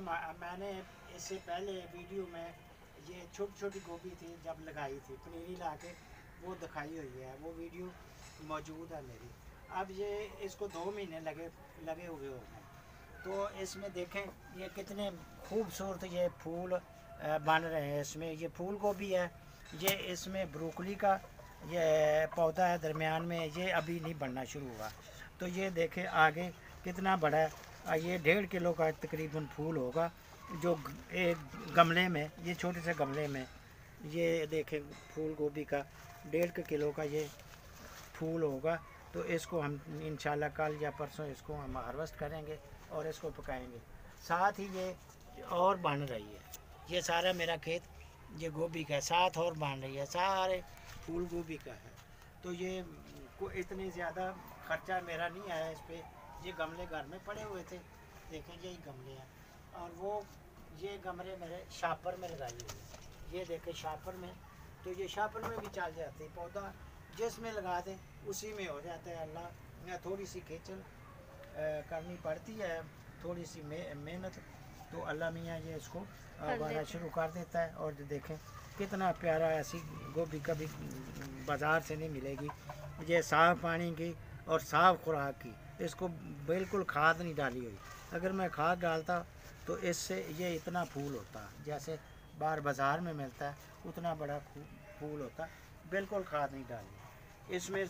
मैंने इससे पहले वीडियो में ये छोटी छोटी गोभी थी जब लगाई थी, पनीरी ला के वो दिखाई हुई है, वो वीडियो मौजूद है मेरी। अब ये इसको 2 महीने लगे हुए हो गए, तो इसमें देखें ये कितने खूबसूरत ये फूल बन रहे हैं। इसमें ये फूल गोभी है, ये इसमें ब्रोकली का ये पौधा है दरमियान में, ये अभी नहीं बनना शुरू हुआ। तो ये देखें आगे कितना बड़ा है, ये 1.5 किलो का तकरीबन फूल होगा जो एक गमले में, ये छोटे से गमले में ये देखें फूल गोभी का 1.5 किलो का ये फूल होगा। तो इसको हम इंशाल्लाह कल या परसों इसको हम हार्वेस्ट करेंगे और इसको पकाएंगे। साथ ही ये और बन रही है, ये सारा मेरा खेत ये गोभी का है, साथ और बन रही है, सारे फूल गोभी का है। तो ये को इतने ज़्यादा खर्चा मेरा नहीं आया इस पर। ये गमले घर में पड़े हुए थे, देखें यही गमले हैं, और वो ये गमले मेरे शापर में लगाई हुई है, ये देखें शापर में। तो ये शापर में भी चल जाते हैं, पौधा जिसमें लगा दें उसी में हो जाता है। अल्लाह थोड़ी सी खेचल करनी पड़ती है, थोड़ी सी मेहनत, तो अल्लाह मियाँ ये इसको उगाना शुरू कर देता है। और देखें कितना प्यारा, ऐसी गोभी कभी बाज़ार से नहीं मिलेगी, ये साफ़ पानी की और साफ़ खुराक की, इसको बिल्कुल खाद नहीं डाली हुई। अगर मैं खाद डालता तो इससे ये इतना फूल होता जैसे बाहर बाज़ार में मिलता है, उतना बड़ा फूल होता, बिल्कुल खाद नहीं डाली। इसमें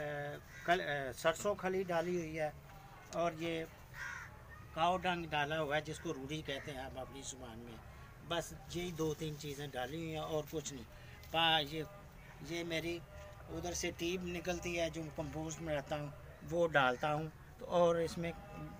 सरसों खली डाली हुई है, और ये काव डंग डाला हुआ है जिसको रूढ़ी कहते हैं आप अपनी ज़ुबान में। बस यही 2-3 चीज़ें डाली हुई हैं और कुछ नहीं। ये मेरी उधर से टीप निकलती है जो कंपोस्ट में रहता हूँ, वो डालता हूँ। तो और इसमें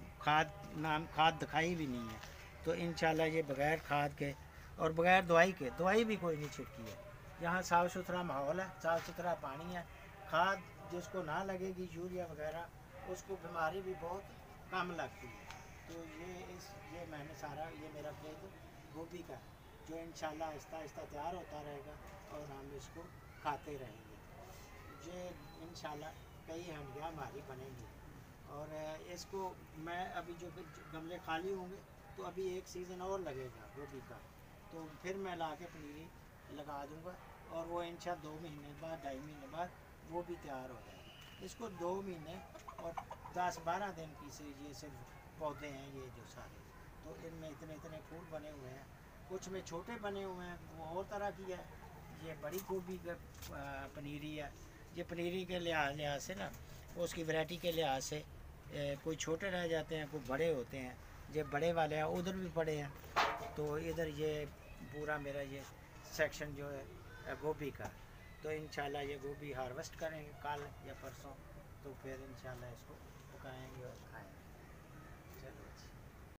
खाद दिखाई भी नहीं है। तो इंशाल्लाह ये बग़ैर खाद के और बग़ैर दवाई भी कोई नहीं छिड़की है। यहाँ साफ़ सुथरा माहौल है, साफ़ सुथरा पानी है। खाद जिसको ना लगेगी यूरिया वगैरह, उसको बीमारी भी बहुत कम लगती है। तो ये मैंने सारा, ये मेरा खेत गोभी का है जो इंशाल्लाह आहिस्ता आहिस्ता तैयार होता रहेगा और हम इसको खाते रहेंगे। ये इंशाल्लाह कई हंडियाँ हमारी बनेंगी। और इसको मैं अभी जो गमले खाली होंगे तो अभी एक सीज़न और लगेगा गोभी का, तो फिर मैं ला के पनीरी लगा दूँगा, और वो इंशाल्लाह 2 महीने बाद 2.5 महीने बाद वो भी तैयार हो जाएगी। इसको 2 महीने और 10-12 दिन की से ये सिर्फ पौधे हैं ये जो सारे, तो इनमें इतने इतने फूल बने हुए हैं। कुछ में छोटे बने हुए हैं, वो और तरह की है। ये बड़ी गोभी का पनीरी है। ये पनीरी के लिहाज से ना, उसकी वैरायटी के लिहाज से कोई छोटे रह जाते हैं, कोई बड़े होते हैं। ये बड़े वाले हैं, उधर भी बड़े हैं। तो इधर ये पूरा मेरा ये सेक्शन जो है गोभी का। तो इंशाल्लाह ये गोभी हार्वेस्ट करेंगे कल या परसों, तो फिर इंशाल्लाह इसको पकाएंगे और खाएंगे। चलो।